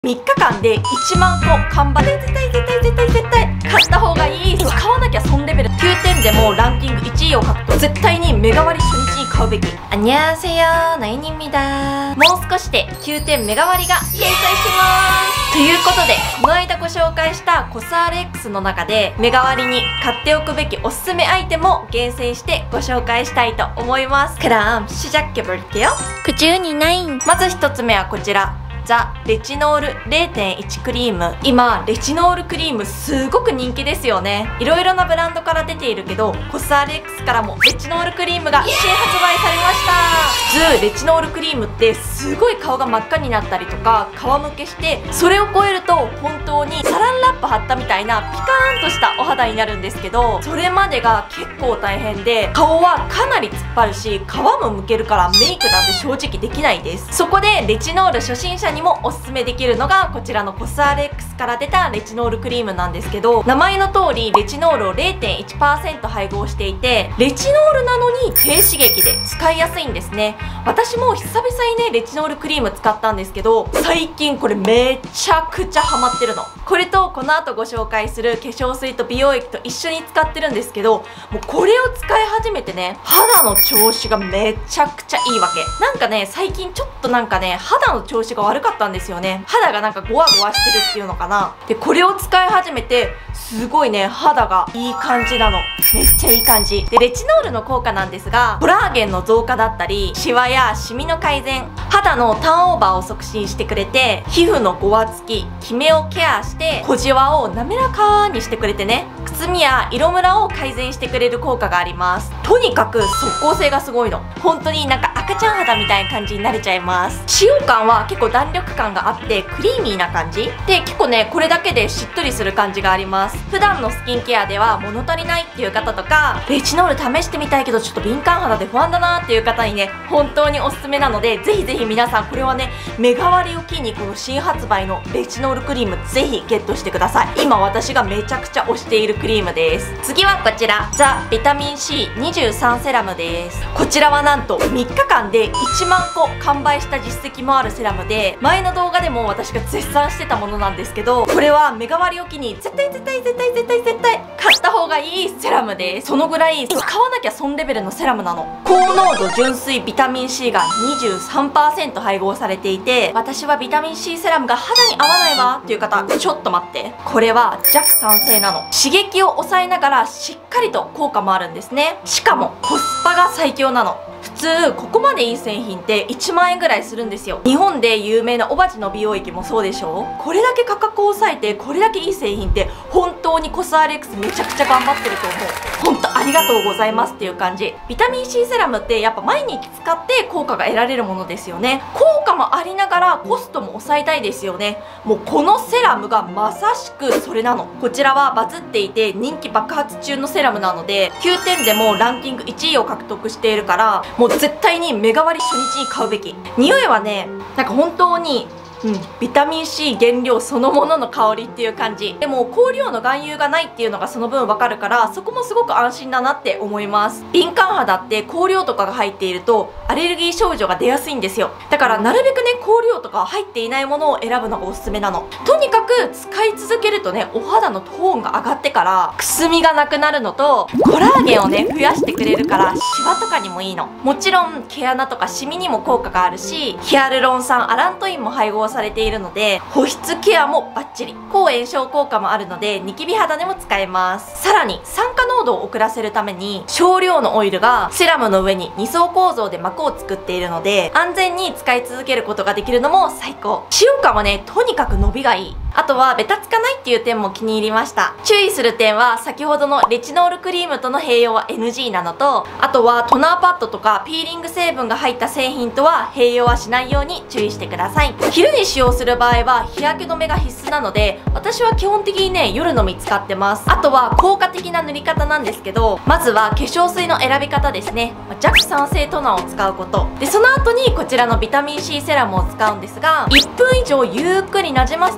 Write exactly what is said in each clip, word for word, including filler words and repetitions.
みっかかんでいちまんこ完売。絶対絶対絶対絶対買った方がいい。使わなきゃ損レベル。きゅうてんでもランキングいちいを獲得。絶対にメガ割初日に買うべき。あにゃーせよー、ナイニンミだー。もう少しできゅうてんメガ割が掲載しますということで、この間ご紹介したコス アールエックス の中でメガ割に買っておくべきおすすめアイテムを厳選してご紹介したいと思います。그럼시작해볼게요。구준이 나인。まずひとつめはこちら、ザ・レチノール れいてんいち クリーム。今レチノールクリームすごく人気ですよね。いろいろなブランドから出ているけど、コス アールエックス からもレチノールクリームが新発売されました。普通レチノールクリームってすごい顔が真っ赤になったりとか皮むけして、それを超えると本当にサランラップ貼ったみたいなピカーンとしたお肌になるんですけど、それまでが結構大変で、顔はかなり突っ張るし皮もむけるからメイクなんて正直できないです。そこでレチノール初心者にもおすすめできるのがこちらのコス アールエックス から出たレチノールクリームなんですけど、名前の通りレチノールを れいてんいちパーセント 配合していて、レチノールなのに低刺激で使いやすいんですね。私も久々にねレチノールクリーム使ったんですけど、最近これめちゃくちゃハマってるの。これとこの後ご紹介する化粧水と美容液と一緒に使ってるんですけど、もうこれを使い始めてね、肌の調子がめちゃくちゃいいわけ。なんかね最近ちょっとなんかね肌の調子が悪かったんですよね。肌がなんかゴワゴワしてるっていうのかな。でこれを使い始めてすごいね肌がいい感じなの。めっちゃいい感じで、レチノールの効果なんですが、コラーゲンの増加だったりシワやシミの改善、肌のターンオーバーを促進してくれて、皮膚のごわつき、キメをケアして小じわを滑らかにしてくれてね、くすみや色ムラを改善してくれる効果があります。とにかく即効性がすごいの。本当になんか赤ちゃん肌みたいな感じになれちゃいます。使用感は結構弾力感があってクリーミーな感じで、結構ねこれだけでしっとりする感じがあります。普段のスキンケアでは物足りないっていう方とか、レチノール試してみたいけどちょっと敏感肌で不安だなっていう方にね本当におすすめなので、ぜひぜひ皆さんこれはねメガ割を機にこの新発売のレチノールクリームぜひゲットしてください。今私がめちゃくちゃ推しているクリームです。次はこちら、ザ・ビタミン シーにじゅうさん セラムです。こちらはなんとみっかかんでいちまんこ完売した実績もあるセラムで、前の動画でも私が絶賛してたものなんですけど、これはメガ割を機に絶対絶対絶対絶対絶対買った方がいいセラムです。そのぐらい使わなきゃ損レベルのセラムなの。高濃度純粋ビタミン シー が にじゅうさんパーセント 配合されていて、私はビタミン シー セラムが肌に合わないわっていう方、ちょっと待って、これは弱酸性なの。刺激を抑えながらしっかりと効果もあるんですね。しかもコスパが最強なの。普通ここまでいい製品っていちまんえんぐらいするんですよ。日本で有名なオバジの美容液もそうでしょ。これだけ価格を抑えてこれだけいい製品って本当にコス アールエックス めちゃくちゃ頑張ってると思う。本当ありがとうございますっていう感じ。ビタミン シー セラムってやっぱ毎日使って効果が得られるものですよね。効果もありながらコストも抑えたいですよね。もうこのセラムがまさしくそれなの。こちらはバズっていて人気爆発中のセラムなので、きゅうてんでもランキングいちいを獲得しているから、もう絶対にメガ割初日に買うべき。匂いはねなんか本当にうん、ビタミン シー 原料そのものの香りっていう感じで、も香料の含有がないっていうのがその分わかるから、そこもすごく安心だなって思います。敏感肌って香料とかが入っているとアレルギー症状が出やすいんですよ。だからなるべくね香料とか入っていないものを選ぶのがおすすめなの。とにかく使い続けるとねお肌のトーンが上がってからくすみがなくなるのと、コラーゲンをね増やしてくれるからシワとかにもいいの。もちろん毛穴とかシミにも効果があるし、ヒアルロン酸、アラントインも配合されているので保湿ケアもバッチリ。抗炎症効果もあるのでニキビ肌でも使えます。さらに酸化濃度を遅らせるために少量のオイルがセラムの上にに層構造で膜を作っているので、安全に使い続けることができるのも最高。使用感はねとにかく伸びがいい。あとはベタつかないっていう点も気に入りました。注意する点は先ほどのレチノールクリームとの併用は エヌジー なのと、あとはトナーパッドとかピーリング成分が入った製品とは併用はしないように注意してください。昼に使用する場合は日焼け止めが必須なので、私は基本的にね夜のみ使ってます。あとは効果的な塗り方なんですけど、まずは化粧水の選び方ですね。弱酸性トナーを使うことで、その後にこちらのビタミン シー セラムを使うんですが、いっぷん以上ゆっくりなじませた後に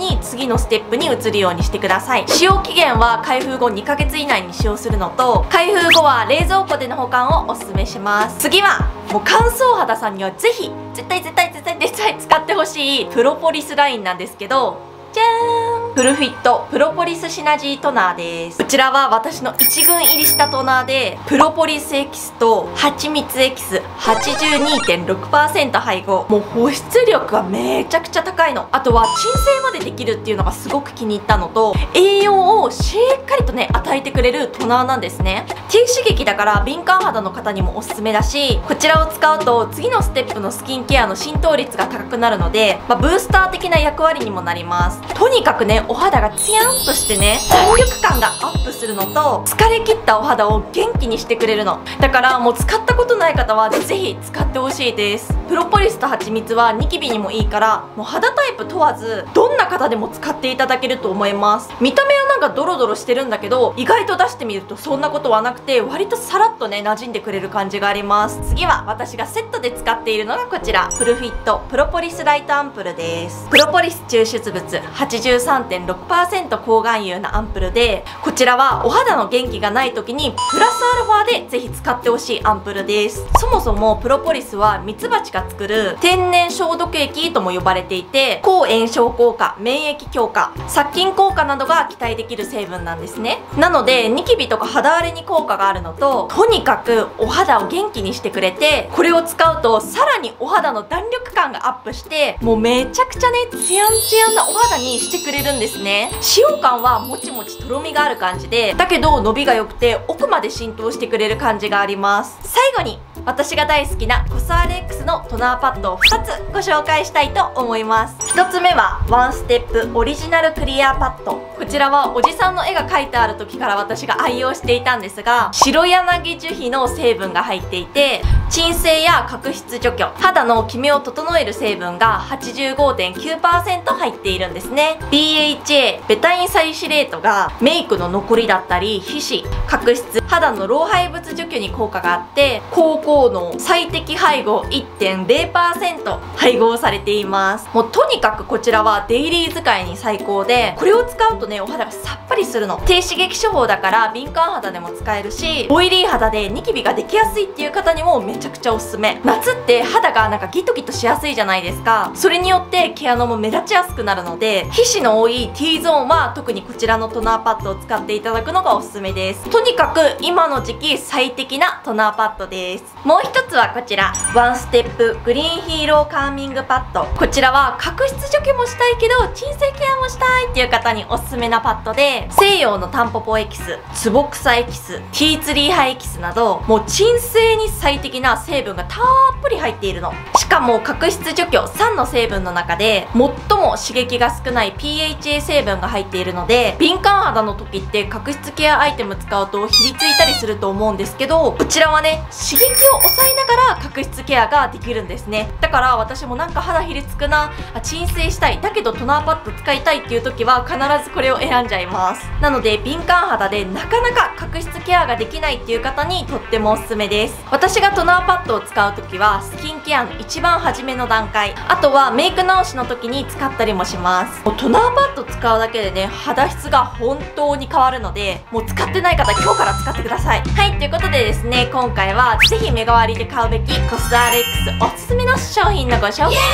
に次のステップに移るようにしてください。使用期限は開封後にかげつ以内に使用するのと、開封後は冷蔵庫での保管をおすすめします。次はもう乾燥肌さんにはぜひ絶対絶対絶対絶対使ってほしいプロポリスラインなんですけど、じゃーん、プルフィットプロポリスシナジートナーです。こちらは私のいちぐん入りしたトナーで、プロポリスエキスと蜂蜜エキス はちじゅうにてんろくパーセント 配合。もう保湿力がめちゃくちゃ高いの。あとは鎮静までできるっていうのがすごく気に入ったのと、栄養をしっかりとね与えてくれるトナーなんですね。低刺激だから敏感肌の方にもおすすめだし、こちらを使うと次のステップのスキンケアの浸透率が高くなるので、まあ、ブースター的な役割にもなります。とにかくねお肌がツヤンとしてね弾力感がアップするのと、疲れ切ったお肌を元気にしてくれるの。だからもう使ったことない方はぜひ使ってほしいです。プロポリスと蜂蜜はニキビにもいいから、もう肌タイプ問わずどんな方でも使っていただけると思います。見た目はなんかドロドロしてるんだけど、意外と出してみるとそんなことはなくて、割とさらっとね馴染んでくれる感じがあります。次は私がセットで使っているのがこちら、プルフィットプロポリスライトアンプルです。プロポリス抽出物 はちじゅうさんてんろくパーセント 抗含有なアンプルで、こちらはお肌の元気がない時にプラスアルファでぜひ使ってほしいアンプルです。そもそもプロポリスはミツバチが作る天然消毒液とも呼ばれていて、抗炎症効果、免疫強化、殺菌効果などが期待できる成分なんですね。なのでニキビとか肌荒れに効果があるのと、とにかくお肌を元気にしてくれて、これを使うとさらにお肌の弾力感がアップして、もうめちゃくちゃねツヤンツヤンなお肌にしてくれるんですね。使用感はもちもちとろみがある感じで、だけど伸びが良くて奥まで浸透してくれる感じがあります。最後に私が大好きなコスアレックスのトナーパッドをふたつご紹介したいと思います。ひとつめはワンステップオリジナルクリアパッド。こちらはおじさんの絵が描いてある時から私が愛用していたんですが、白柳樹皮の成分が入っていて、鎮静や角質除去、肌のキメを整える成分が はちじゅうごてんきゅうパーセント 入っているんですね。 ビーエイチエー ベタインサリシレートがメイクの残りだったり皮脂、角質、肌の老廃物除去に効果があって、高効能最適配合 いってんれいパーセント 配合されています。もうとにかくこちらはデイリー使いに最高で、これを使うとねお肌がさっぱりするの。低刺激処方だから敏感肌でも使えるし、オイリー肌でニキビができやすいっていう方にもめちゃくちゃおすすめ。夏って肌がなんかギトギトしやすいじゃないですか。それによって毛穴も目立ちやすくなるので、皮脂の多い T ゾーンは特にこちらのトナーパッドを使っていただくのがおすすめです。とにかく今の時期最適なトナーパッドです。もう一つはこちら、ワンステップグリーンヒーローカーミングパッド。こちらは角質除去もしたいけど鎮静ケアもしたいっていう方におすすめなパッドで、西洋のタンポポエキス、ツボクサエキス、ティーツリーハエキスなど、もう鎮静に最適な成分がたっぷり入っているの。しかも角質除去さんの成分の中で最も刺激が少ない ピーエイチエー 成分が入っているので、敏感肌の時って角質ケアアイテム使うとひりついたりすると思うんですけど、こちらはね刺激を抑えながら角質ケアができるんですね。だから私もなんか肌ひりつくなあ、鎮静したいだけどトナーパッド使いたいっていう時は必ずこれを選んじゃいます。なので敏感肌でなかなか角質ケアができないっていう方にとってもおすすめです。私がトナーパッドを使う時はスキンケアの一番初めの段階、あとはメイク直しの時に使ったりもします。もうトナーパッド使うだけでね肌質が本当に変わるので、もう使ってない方今日から使ってください。はい、ということでですね、今回はぜひメガ割で買うべきコスアレックスおすすめの商品のご紹介でした。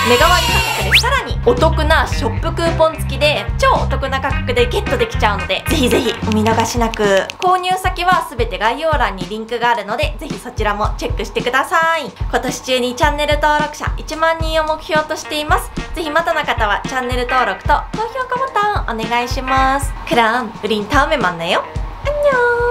メガ割価格でさらにお得なショップクーポン付きで超お得な価格でゲットできちゃうので、ぜひぜひお見逃しなく。購入先は全て概要欄にリンクがあるので、ぜひそちらもチェックしてください。今年中にチャンネル登録者いちまんにんを目標としています。ぜひまだの方はチャンネル登録と高評価ボタンお願いします。그럼 우린 다음에 만나요. 안녕.